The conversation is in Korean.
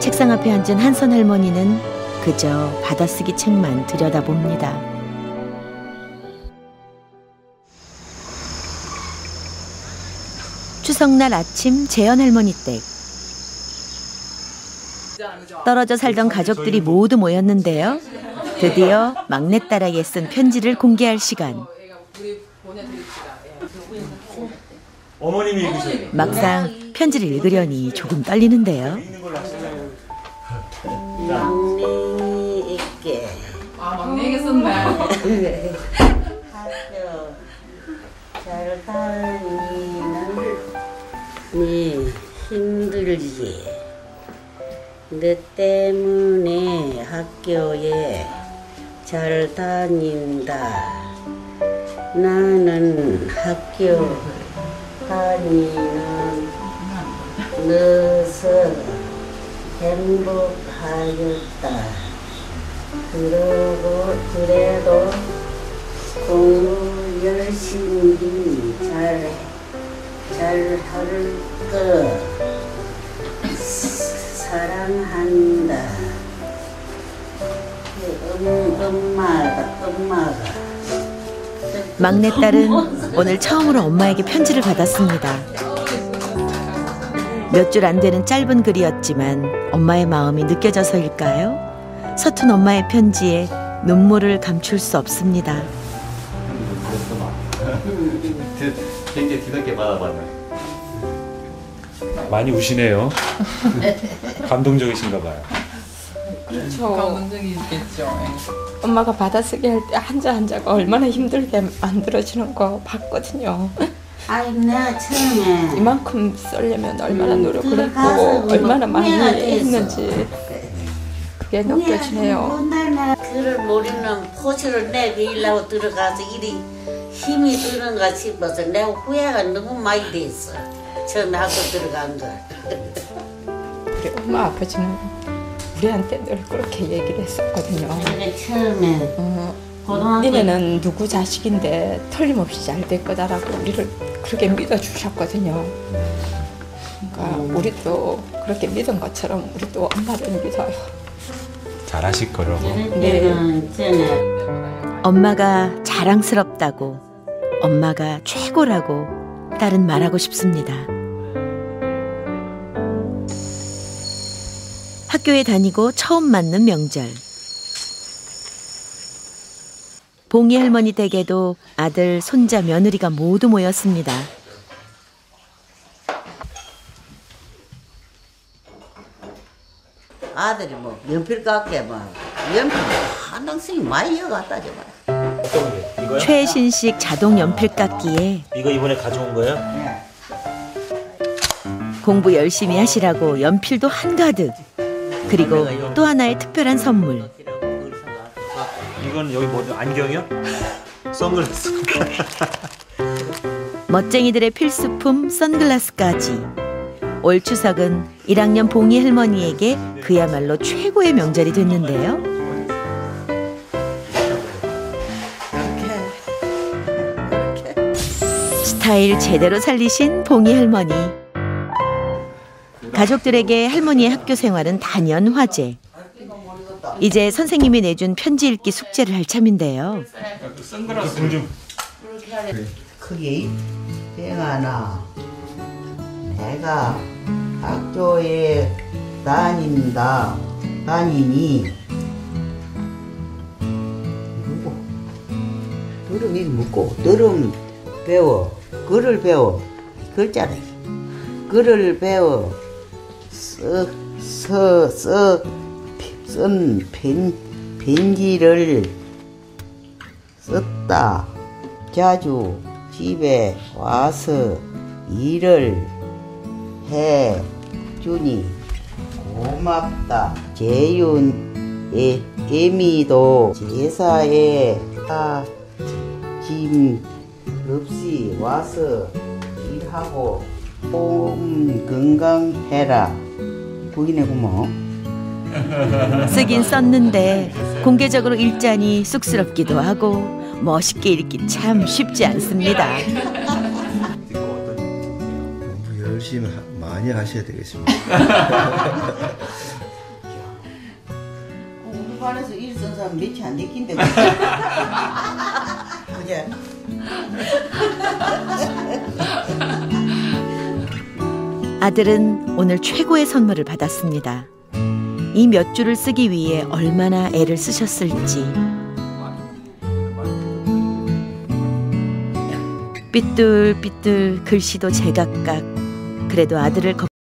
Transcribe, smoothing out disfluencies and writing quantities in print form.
책상 앞에 앉은 한선 할머니는 그저 받아쓰기 책만 들여다봅니다. 추석날 아침 재현 할머니 댁. 떨어져 살던 가족들이 모두 모였는데요. 드디어 막내딸에게 쓴 편지를 공개할 시간. 어머님이 읽으세요. 막상 편지를 읽으려니 조금 떨리는데요. 막내에게. 아, 막내에게 썼네. 학교 잘 다니는 네 힘들지. 너 때문에 학교에 잘 다닌다. 나는 학교 다니는 너서 행복하였다. 그래도 공부 열심히 잘할 거 사랑한다. 엄마가. 막내딸은 오늘 처음으로 엄마에게 편지를 받았습니다. 몇 줄 안 되는 짧은 글이었지만 엄마의 마음이 느껴져서일까요? 서툰 엄마의 편지에 눈물을 감출 수 없습니다. 굉장히 뒤늦게 받아봤네. 많이 우시네요. 감동적이신가 봐요. 그렇죠. 감동적이 있겠죠. 엄마가 받아쓰기 할 때 한자 한자가 얼마나 힘들게 만들어지는 거 봤거든요. 아이 내가 처음에 이만큼 쓰려면 얼마나 노력을 했고 얼마나 많이 했는지 그게 느껴지네요. 글을 모르는 포즈를 내밀려고 들어가서 이리 힘이 드는가 싶어서 내가 후회가 너무 많이 됐어. 처음에 학교 들어간 거. 우리 엄마 아버지는 우리한테 늘 그렇게 얘기를 했었거든요. 내가 처음에 니네는 누구 자식인데 틀림없이 잘 될 거다라고 우리를 그렇게 믿어주셨거든요. 그러니까 우리도 그렇게 믿은 것처럼 우리도 엄마를 믿어요. 잘하실 거라고. 네. 엄마가 자랑스럽다고, 엄마가 최고라고 딸은 말하고 싶습니다. 학교에 다니고 처음 맞는 명절. 봉이 할머니 댁에도 아들, 손자, 며느리가 모두 모였습니다. 아들이 뭐 연필 깎게 막 연필 한 덩씩 많이 여갖다 줘. 어떤 게? 이거요? 최신식 자동 연필 깎기에 이거 이번에 가져온 거예요? 공부 열심히 하시라고 연필도 한가득. 그리고 또 하나의 특별한 선물. 이건 여기 뭐죠? 안경이요? 선글라스. 멋쟁이들의 필수품 선글라스까지. 올 추석은 1학년 봉이 할머니에게 그야말로 최고의 명절이 됐는데요. 스타일 제대로 살리신 봉이 할머니. 가족들에게 할머니의 학교 생활은 단연 화제. 이제 선생님이 내준 편지 읽기 숙제를 할 참인데요. 선글라스 좀. 크기 병아나 내가 학교에 다니니 들음 이거 묻고 들음 배워 글을 배워 글자다 글을 배워 쓴 편지를 썼다. 자주 집에 와서 일을 해주니 고맙다. 재윤 애미도 제사에 짐 없이 와서 일하고 몸 건강해라. 보이네 고모. 쓰긴 썼는데 공개적으로 읽자니 쑥스럽기도 하고 멋있게 읽기 참 쉽지 않습니다. 열심히 많이 하셔야 되겠습니다. 관에서 일 쓴 사람 몇이 안 됐긴데. 그제? 아들은 오늘 최고의 선물을 받았습니다. 이 몇 줄을 쓰기 위해 얼마나 애를 쓰셨을지. 삐뚤삐뚤 글씨도 제각각. 그래도 아들을